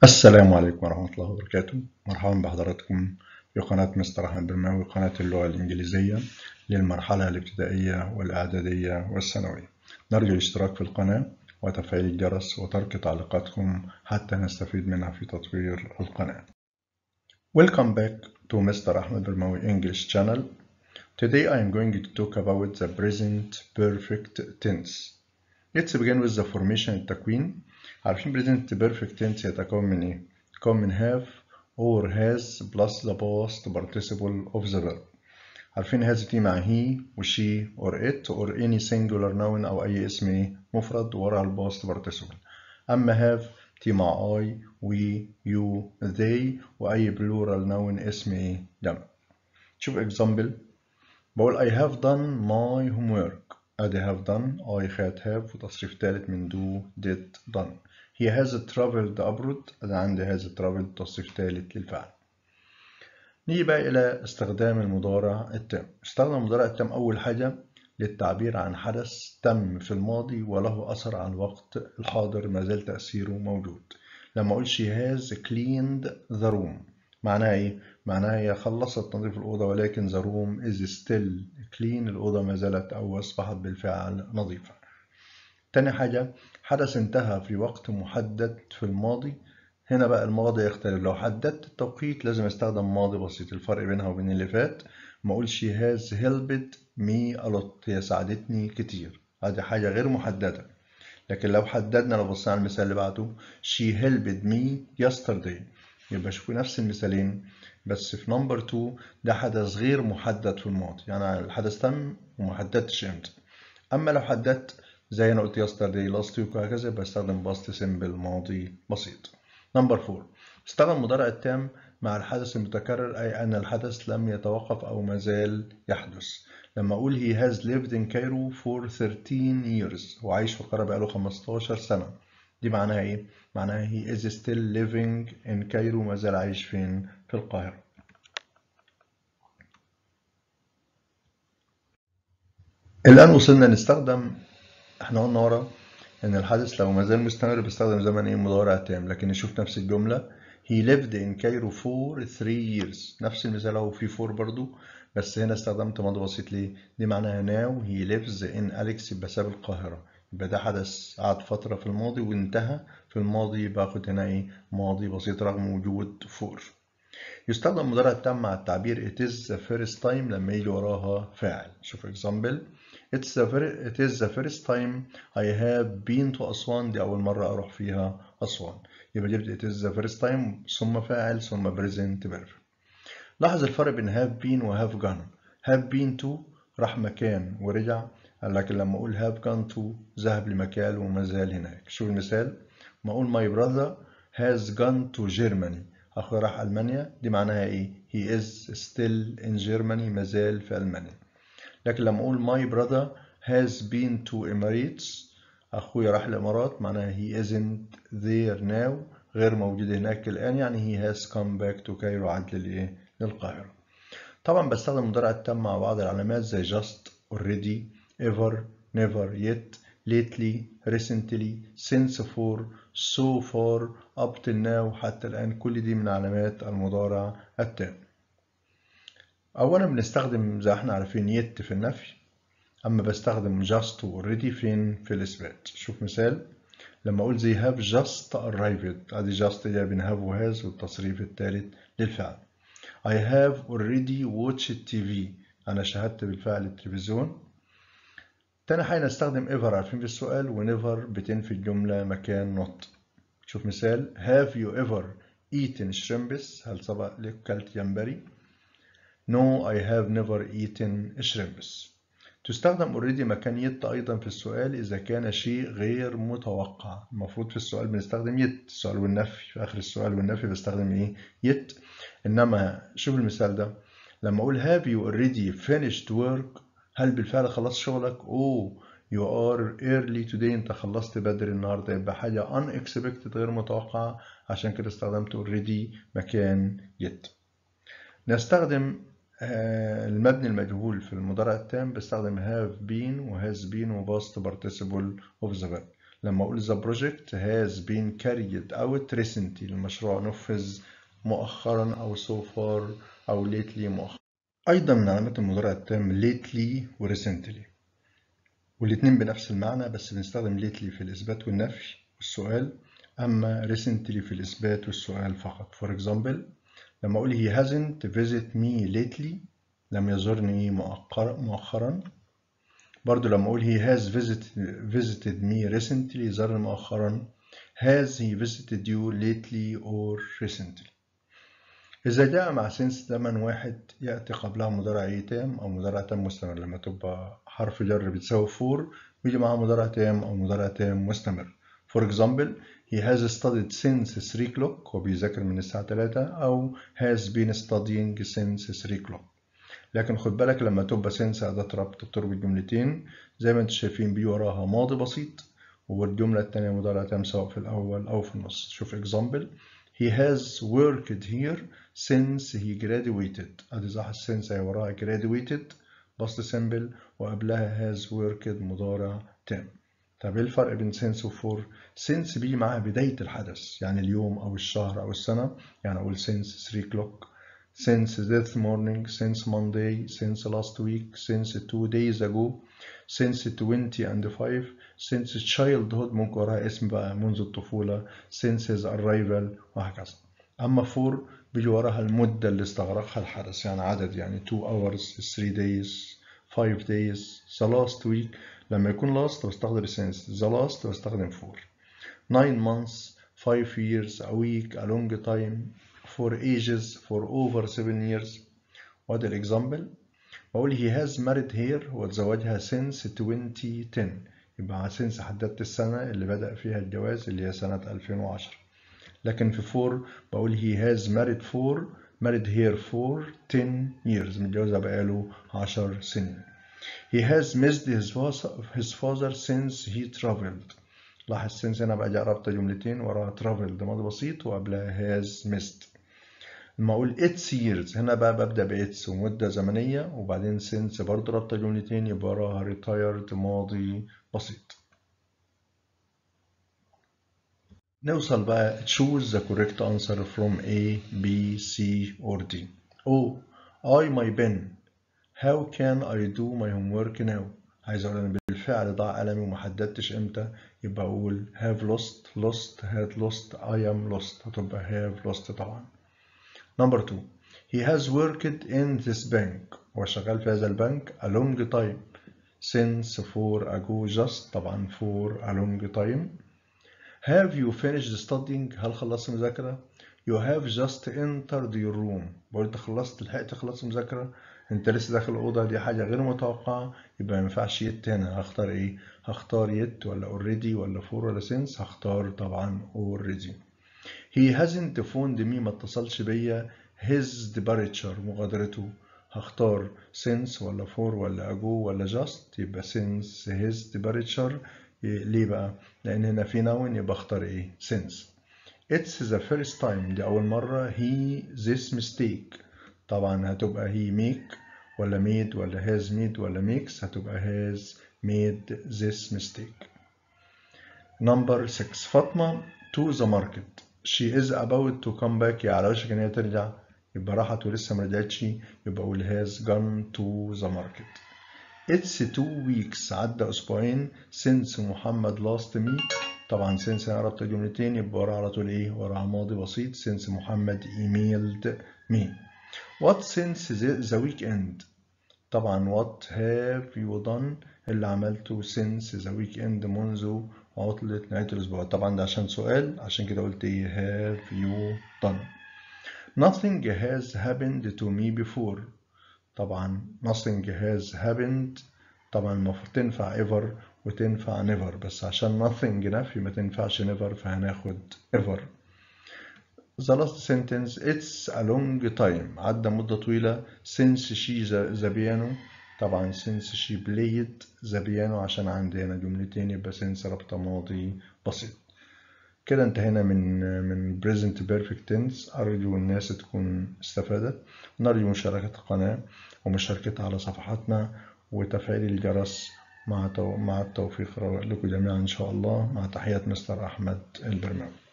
السلام عليكم ورحمة الله وبركاته. مرحبا بحضراتكم في قناة مستر أحمد برماوي، قناة اللغة الإنجليزية للمرحلة الابتدائية والإعدادية والثانوية. نرجو الاشتراك في القناة وتفعيل الجرس وترك تعليقاتكم حتى نستفيد منها في تطوير القناة. Welcome back to Mr. Ahmed Bermawi English channel. Today I am going to talk about the present perfect tense. Let's begin with the formation التكوين. عارفين present perfect tense يتكون من ايه؟ يتكون من have or has plus the past participle of the verb. عارفين has دي مع he و she or it or any singular noun أو أي اسم ايه؟ مفرد ورا ال past participle. أما have دي مع I we you they وأي plural noun اسم ايه؟ جمع. شوف example. بقول I have done my homework. أدي have done I had have وتصريف تالت من do did done. He has traveled abroad. أنا عندي has traveled تصريف تالت للفعل. نيجي بقى إلى استخدام المضارع التام. استخدم المضارع التام أول حاجة للتعبير عن حدث تم في الماضي وله أثر على الوقت الحاضر ما زال تأثيره موجود. لما أقول she has cleaned the room معناها إيه؟ معناها هي خلصت تنظيف الأوضة ولكن the room is still clean. الأوضة ما زالت أو أصبحت بالفعل نظيفة. تاني حاجة حدث انتهى في وقت محدد في الماضي. هنا بقى الماضي يختلف. لو حددت التوقيت لازم استخدم ماضي بسيط. الفرق بينها وبين اللي فات ما اقولش she has helped me a lot. هي ساعدتني كتير. هذه حاجة غير محددة. لكن لو حددنا، لو بصينا على المثال اللي بعده she helped me yesterday، يبقى شوفوا نفس المثالين بس في نمبر 2 ده حدث غير محدد في الماضي، يعني الحدث تم ومحددتش امتى. اما لو حددت زي انا قلت yesterday last week وهكذا بستخدم past simple ماضي بسيط. نمبر 4 استخدم المضارع التام مع الحدث المتكرر، أي أن الحدث لم يتوقف أو ما زال يحدث. لما أقول he has lived in Cairo for 13 years، هو عايش في القاهرة بقاله 15 سنة، دي معناها إيه؟ معناها he is still living in Cairo، ما زال عايش فين؟ في القاهرة. الآن وصلنا نستخدم، احنا قلنا ورا ان الحدث لو ما زال مستمر بيستخدم زمن ايه؟ مضارع تام. لكن نشوف نفس الجمله he lived in Cairo for 3 years، نفس المثال اهو في for برضو بس هنا استخدمت ماضي بسيط. ليه؟ دي معناها now he lives in Alex، يبقى ساب القاهره، يبقى ده حدث قعد فتره في الماضي وانتهى في الماضي، باخد هنا ايه؟ ماضي بسيط رغم وجود for. يستخدم المضارع التام مع التعبير it is the first time لما يجي وراها فاعل. شوف example. it is the first time I have been to أسوان. دي أول مرة أروح فيها أسوان، يبقى جبت it is the first time ثم فاعل ثم present perfect. لاحظ الفرق بين have been و have gone. have been to راح مكان ورجع، لكن لما أقول have gone to ذهب لمكان وما زال هناك. شوف المثال. ما أقول my brother has gone to Germany، أخوي راح ألمانيا، دي معناها إيه؟ he is still in Germany، ما زال في ألمانيا. لكن لما أقول my brother has been to Emirates، أخوي راح الإمارات، معناها he isn't there now، غير موجود هناك الآن، يعني he has come back to Cairo، عاد للقاهرة. طبعا بستخدم المضارع التام مع بعض العلامات زي just already ever never yet lately recently since for so far up till now حتى الآن. كل دي من علامات المضارع التام. أولا بنستخدم زي احنا عارفين yet في النفي، أما بستخدم just و already فين؟ في الإثبات. شوف مثال. لما أقول they have just arrived، أدي just جاية بين have و has والتصريف الثالث للفعل. I have already watched TV، أنا شاهدت بالفعل التلفزيون. تاني حاجة نستخدم ever عارفين في السؤال، و never بتنفي الجملة مكان not. شوف مثال. have you ever eaten shrimps؟ هل سبق لك أكلت جمبري؟ No I have never eaten shrimps. تستخدم already مكان yet أيضا في السؤال إذا كان شيء غير متوقع. المفروض في السؤال بنستخدم yet، السؤال والنفي في آخر السؤال والنفي بستخدم إيه؟ yet. إنما شوف المثال ده. لما أقول have you already finished work، هل بالفعل خلصت شغلك؟ Oh you are early today، أنت خلصت بدري النهاردة، يبقى حاجة unexpected غير متوقعة، عشان كده استخدمت already مكان yet. نستخدم المبني المجهول في المضارع التام، بستخدم have been و has been و past participle of the verb. لما أقول the project has been carried out recently، المشروع نفذ مؤخرا أو so far أو lately مؤخرا. أيضا من علامات المضارع التام lately و recently، والاتنين بنفس المعنى، بس بنستخدم lately في الإثبات والنفي والسؤال، أما recently في الإثبات والسؤال فقط. For example لما أقول he hasn't visited me lately، لم يزورني مؤخرا. برضو لما أقول he has visited me recently، زارني مؤخرا. has he visited you lately or recently؟ إذا جاء مع since زمن واحد يأتي قبلها مضارع إيه تام أو مضارع تام مستمر. لما تبقى حرف جر بتساوي for بيجي معاها مضارع تام أو مضارع تام مستمر. For example he has studied since 3 o'clock، هو بيذاكر من الساعة 3، أو has been studying since 3 o'clock. لكن خد بالك لما تبقى since أداة ربط بتربط جملتين زي ما انتم شايفين بيجي وراها ماضي بسيط، والجملة التانية مضارع تام سواء في الأول أو في النص. شوف example he has worked here since he graduated، ادي صح since هي وراها graduated past simple وقبلها has worked مضارع تام. طب ايه الفرق بين since و for؟ since بيجي معاها بداية الحدث، يعني اليوم أو الشهر أو السنة، يعني أقول since 3 o'clock، since this morning، since Monday، since last week، since 2 days ago، since 2005، since childhood ممكن وراها اسم بقى منذ الطفولة، since his arrival وهكذا. أما for بيجي وراها المدة اللي استغرقها الحدث، يعني عدد، يعني 2 hours، 3 days، 5 days. the last week لما يكون last بستخدم since، the last بستخدم for. 9 months، 5 years، a week، a long time، for ages، for over 7 years. وادي الإكزامبل بقول he has married her، هو اتزوجها since 2010، يبقى since حددت السنة اللي بدأ فيها الجواز اللي هي سنة 2010. لكن في for بقول he has married her for 10 years، متجوزها بقاله 10 سنين. he has missed his father since he traveled. لاحظ since هنا بقى جاء رابطة جملتين وراها traveled ماضي بسيط وقبلها has missed. لما أقول it's years هنا بقى ببدأ بإتس ومدة زمنية، وبعدين since برضه رابطة جملتين يبقى وراها retired ماضي بسيط. نوصل بقى choose the correct answer from A، B، C or D. Oh I my pen، how can I do my homework now؟ عايز أقول أنا بالفعل ضاع قلمي وما حددتش إمتى، يبقى أقول have lost، had lost، I am lost، هتبقى have lost طبعا. Number 2 he has worked in this bank، هو شغال في هذا البنك a long time، since for ago just، طبعا for a long time. have you finished studying، هل خلصت مذاكرة؟ you have just entered your room، بقول انت خلصت، لحقت خلصت مذاكرة، انت لسه داخل الأوضة، دي حاجة غير متوقعة، يبقى ما ينفعش يت هنا. هختار ايه؟ هختار يت ولا already ولا for ولا since؟ هختار طبعا already. he hasn't phoned me، ما اتصلش بيا، his departure مغادرته، هختار since ولا for ولا ago ولا just؟ يبقى since his departure. ليه بقى؟ لأن هنا في noun يبقى اختار ايه؟ since. it's the first time، دي أول مرة، he this mistake، طبعا هتبقى he make ولا made ولا has made ولا makes؟ هتبقى has made this mistake. Number 6 فاطمة to the market، she is about to come back، على وشك ان هي ترجع، يبقى راحت ولسه ما رجعتش، يبقى اقول has gone to the market. it's 2 weeks، عدى اسبوعين، since محمد last me، طبعا since انا ربط جملتين يبقى وراها على طول ايه؟ وراها ماضي بسيط، since محمد emailed me. what since the weekend، طبعا what have you done اللي عملته since the weekend منذ عطلة نهاية الأسبوع، طبعا ده عشان سؤال عشان كده قلت إيه have you done. nothing has happened to me before، طبعا nothing has happened طبعا المفروض تنفع ever وتنفع never، بس عشان nothing نفي ما تنفعش never فهناخد ever. the last sentence it's a long time، عدى مدة طويلة، since she the piano، طبعا since she played the piano عشان عندي هنا جملتين يبقى since ربط ماضي بسيط. كده انتهينا من present perfect tense. أرجو الناس تكون استفادت، نرجو مشاركة القناة ومشاركتها على صفحاتنا وتفعيل الجرس. مع التوفيق لكم جميعا إن شاء الله، مع تحيات مستر أحمد البرماوي.